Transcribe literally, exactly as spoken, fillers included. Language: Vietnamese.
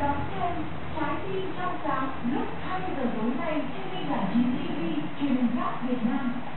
Đón xem Trái tim trong sáng lúc hai giờ tối nay trên kênh giải trí ti vi truyền hình Cáp Việt Nam.